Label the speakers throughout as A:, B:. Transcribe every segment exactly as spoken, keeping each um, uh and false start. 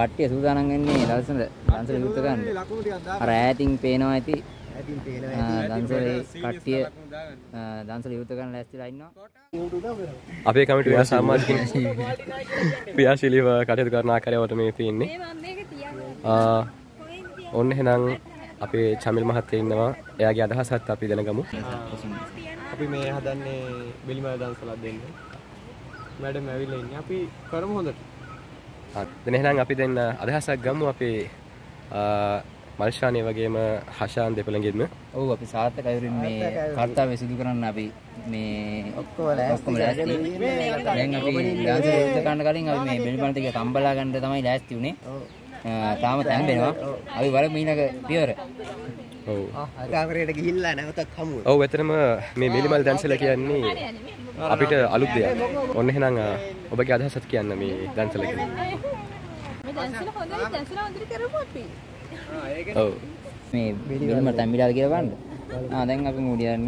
A: කට්ටිය සූදානම් වෙන්නේ දවසට දන්සල විවෘත ගන්න. අර ඈතින් පේනවා ඇති. ඈතින් පේනවා ඇති. දන්සලේ කට්ටිය දන්සල විවෘත ගන්න ලෑස්තිලා ඉන්නවා.
B: අපේ කමිටුවේ සමාජිකින් ක්‍රියාශීලීව කටයුතු කරන ආකාරයට මේ පේන්නේ. ආ ඔන්න එහෙනම් අපේ චමිල් මහත්තයා ඉන්නවා. එයාගේ අදහසත් අපි දැනගමු.
C: අපි මේ හදන්නේ බෙලිමල දන්සලක් දෙන්න. මැඩම් ඇවිල්ලා ඉන්නේ. අපි කරමු හොඳට.
B: හරි. දැන් එහෙනම් අපි දැන් අදහසක් ගමු අපේ මල්ෂානේ වගේම හෂාන් දෙපළගෙන්ම.
A: ඔව් අපි සාර්ථක අයුරින් මේ කර්තව්‍ය සිදු කරන්න අපි මේ ඔක්කොම ලෑස්ති. දැන් අපි ඩාන්ස් එක ගන්න කලින් අපි මේ බෙලිමල ටික තම්බලා ගන්න තමයි ලෑස්ති උනේ. තාම තැම්බෙනවා. අපි බලමු ඊළඟ පියවර.
B: ඔව්.
C: කාමරයට ගිහිල්ලා නැවතත් හමු.
B: ඔව් එතරම් මේ බෙලිමල දන්සල කියන්නේ අපිට අලුත් දෙයක්. ඔන්න එහෙනම් ඔබගේ අදහසත් කියන්න මේ දන්සල ගැන.
D: මේ දන්සල හොඳයි දන්සල හොඳට කරමු අපි.
C: ආ ඒක
B: ඔව්.
A: මේ බෙලිමල තැම්බිලාද කියලා බලන්න. ආ දැන් අපි මූඩි යන්න.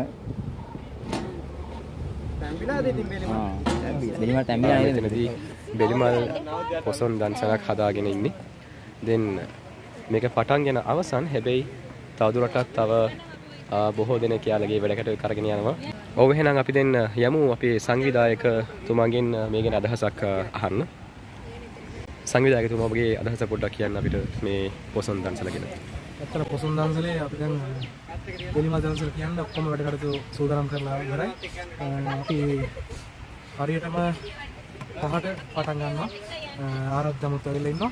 C: තැම්බිලාද ඉතින් බෙලිමල.
A: ආ බෙලිමල තැම්බිලා නේද
B: එතනදී බෙලිමල් පොසොන් දන්සලක් හදාගෙන ඉන්නේ. දැන් මේක පටන් ගෙන අවසන්. හැබැයි තවදුරටත් තව බොහෝ දෙනෙක් යාළගේ වැඩකට කරගෙන යනවා. ඔව් එහෙනම් අපි දැන් යමු අපේ සංවිධායක තුමාගෙන් මේ ගැන අදහසක් අහන්න. සංවිධායකතුමා ඔබගේ අදහස පොඩ්ඩක් කියන්න අපිට මේ පොසොන් දන්සල ගැන.
E: ඇත්තට පොසොන් දන්සලේ අපි දැන් බෙලිමල දන්සල කියන්නේ ඔක්කොම වැඩ කටයුතු සූදානම් කරලා ඉවරයි. අපි හරියටම පහට පටන් ගන්නවා. ආරාධ්‍යමුත් වෙලා ඉන්නවා.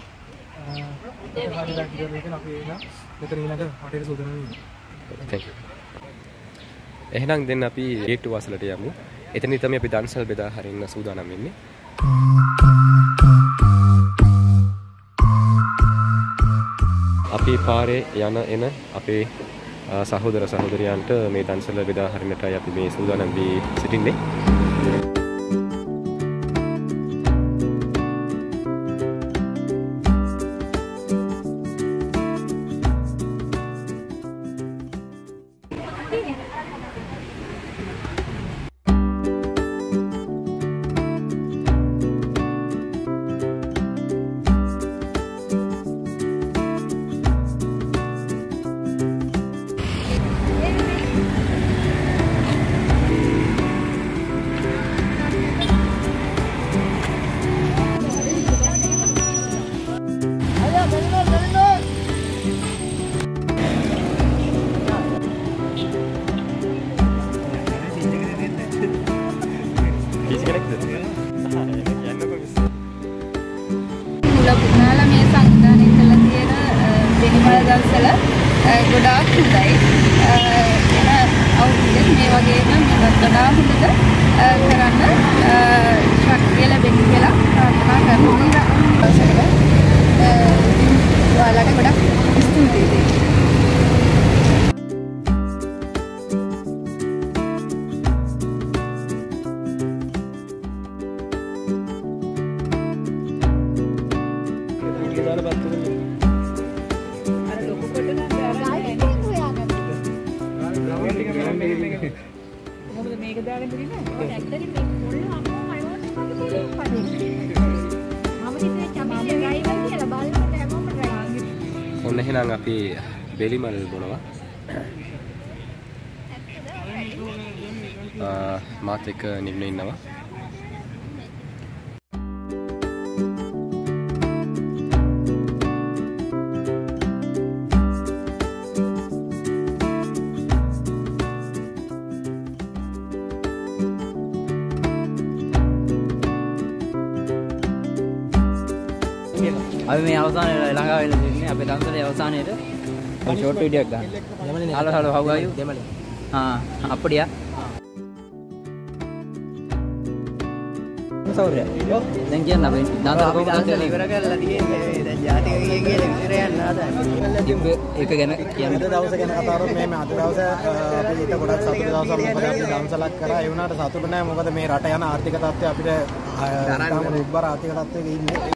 B: එහෙනම් දැන් අපි ගේට්ටු වාසලට යමු. එතනින් තමයි අපි දන්සල් බෙදා හරින්න සූදානම් වෙන්නේ. අපි පාරේ යන එන අපේ සහෝදර සහෝදරියන්ට මේ දන්සල බෙදා හරින්නටයි අපි මේ සූදානම් වී සිටින්නේ.
D: පුනාලා මේ සංවිධානය කළා තියෙන බෙලිමල දන්සල ගොඩාක් හොඳයි. එන අවුරුද්දේ මේ වගේම මේවත් වඩා හොඳට කරන්න ශක්තිය ලැබෙන්න කියලා ප්‍රාර්ථනා කරනවා. ඔයාලට ගොඩක් ස්තුතියි. මේක දාගෙන ඉන්නේ ඇත්තටම මේ මුල්ල අම්මෝ අයෝට මගේ පණි. මම කිව්වේ චමිල්ල ගයිවල් කියලා බලන්න හැමෝම try.
B: ඔන්න එහෙනම් අපි බෙලිමල් බොනවා. ආ මාත් එක්ක නිම්න ඉන්නවා.
A: අපි මේ අවසානයේ ළඟා වෙලා ඉන්නේ අපේ දන්සලේ අවසානයේට මේ ෂෝට් වීඩියෝ එකක් ගන්න. Hello hello how are you? දෙමළ. ආ අප්පඩියා. සෞර්ය. දැන් කියන්න අපි දන්සල කොහොමද
C: ඉවර කරලා තියෙන්නේ. දැන් ජාතිකයේ කියලා විතර යන්න ආදන්නේ.
A: ඒක ගැන කියන්න.
E: අද දවස ගැන කතා කරොත් මේ අද දවස අපි ඊට ගොඩක් සතුටු දවසක්. මොකද අපි දන්සලක් කරා. ඒ වුණාට සතුටු නෑ. මොකද මේ රට යන ආර්ථික තත්ත්වය අපිට තාම දුර්බල ආර්ථික තත්ත්වයක ඉන්නේ.